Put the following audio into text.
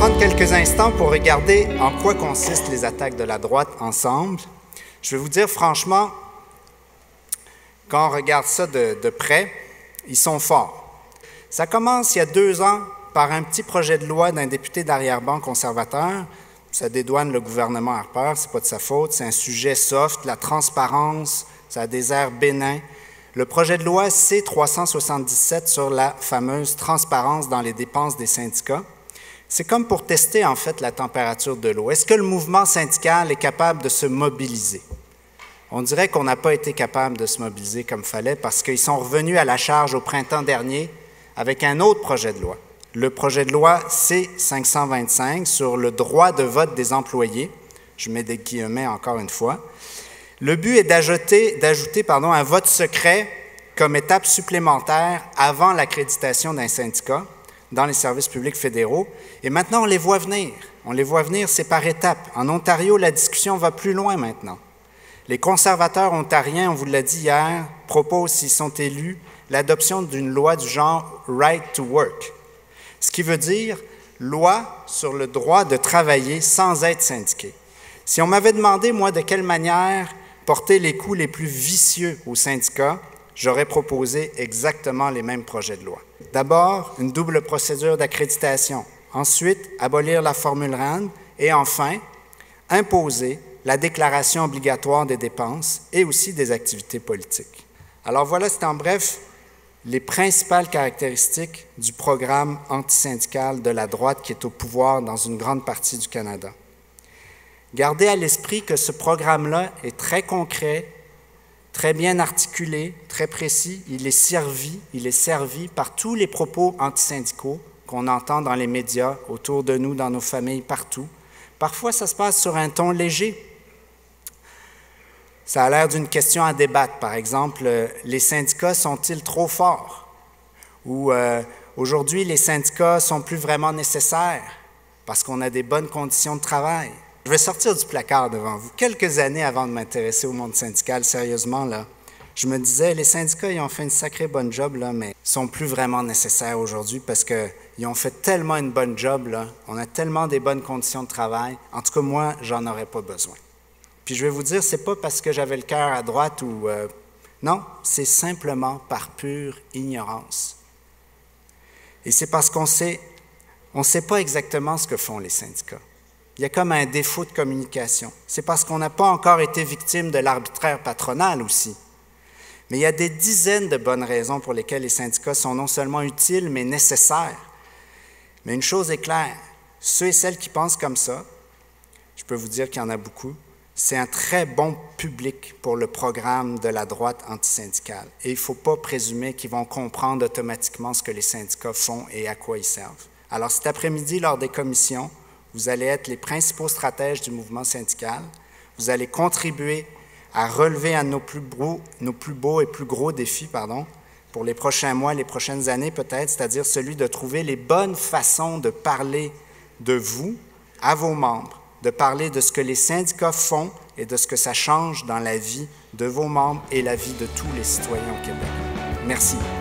prendre quelques instants pour regarder en quoi consistent les attaques de la droite ensemble. Je vais vous dire franchement, quand on regarde ça de près, ils sont forts. Ça commence il y a 2 ans par un petit projet de loi d'un député d'arrière-ban conservateur. Ça dédouane le gouvernement Harper, c'est pas de sa faute, c'est un sujet soft, la transparence, ça a des airs bénins. Le projet de loi C-377 sur la fameuse transparence dans les dépenses des syndicats, c'est comme pour tester en fait la température de l'eau. Est-ce que le mouvement syndical est capable de se mobiliser? On dirait qu'on n'a pas été capable de se mobiliser comme il fallait parce qu'ils sont revenus à la charge au printemps dernier avec un autre projet de loi. Le projet de loi C-525 sur le droit de vote des employés. Je mets des guillemets encore une fois. Le but est d'ajouter un vote secret comme étape supplémentaire avant l'accréditation d'un syndicat dans les services publics fédéraux. Et maintenant, on les voit venir. On les voit venir, c'est par étapes. En Ontario, la discussion va plus loin maintenant. Les conservateurs ontariens, on vous l'a dit hier, proposent, s'ils sont élus, l'adoption d'une loi du genre « right to work », ce qui veut dire loi sur le droit de travailler sans être syndiqué. Si on m'avait demandé, moi, de quelle manière porter les coups les plus vicieux aux syndicats, j'aurais proposé exactement les mêmes projets de loi. D'abord, une double procédure d'accréditation. Ensuite, abolir la formule RAND. Et enfin, imposer la déclaration obligatoire des dépenses et aussi des activités politiques. Alors voilà, c'est en bref les principales caractéristiques du programme antisyndical de la droite qui est au pouvoir dans une grande partie du Canada. Gardez à l'esprit que ce programme-là est très concret, très bien articulé, très précis. Il est servi par tous les propos antisyndicaux qu'on entend dans les médias, autour de nous, dans nos familles, partout. Parfois, ça se passe sur un ton léger. Ça a l'air d'une question à débattre. Par exemple, les syndicats sont-ils trop forts? Ou aujourd'hui, les syndicats sont plus vraiment nécessaires parce qu'on a des bonnes conditions de travail. Je vais sortir du placard devant vous. Quelques années avant de m'intéresser au monde syndical, sérieusement, là, je me disais, les syndicats, ils ont fait une sacrée bonne job, là, mais ils sont plus vraiment nécessaires aujourd'hui parce qu'ils ont fait tellement une bonne job, là, on a tellement des bonnes conditions de travail. En tout cas, moi, j'en aurais pas besoin. Puis je vais vous dire, c'est pas parce que j'avais le cœur à droite ou... non, c'est simplement par pure ignorance. Et c'est parce qu'on ne sait pas exactement ce que font les syndicats. Il y a comme un défaut de communication. C'est parce qu'on n'a pas encore été victime de l'arbitraire patronal aussi. Mais il y a des dizaines de bonnes raisons pour lesquelles les syndicats sont non seulement utiles, mais nécessaires. Mais une chose est claire, ceux et celles qui pensent comme ça, je peux vous dire qu'il y en a beaucoup, c'est un très bon public pour le programme de la droite antisyndicale. Et il ne faut pas présumer qu'ils vont comprendre automatiquement ce que les syndicats font et à quoi ils servent. Alors cet après-midi, lors des commissions, vous allez être les principaux stratèges du mouvement syndical. Vous allez contribuer à relever un de nos plus beaux et plus gros défis, pour les prochains mois, les prochaines années peut-être, c'est-à-dire celui de trouver les bonnes façons de parler de vous à vos membres, de parler de ce que les syndicats font et de ce que ça change dans la vie de vos membres et la vie de tous les citoyens au Québec. Merci.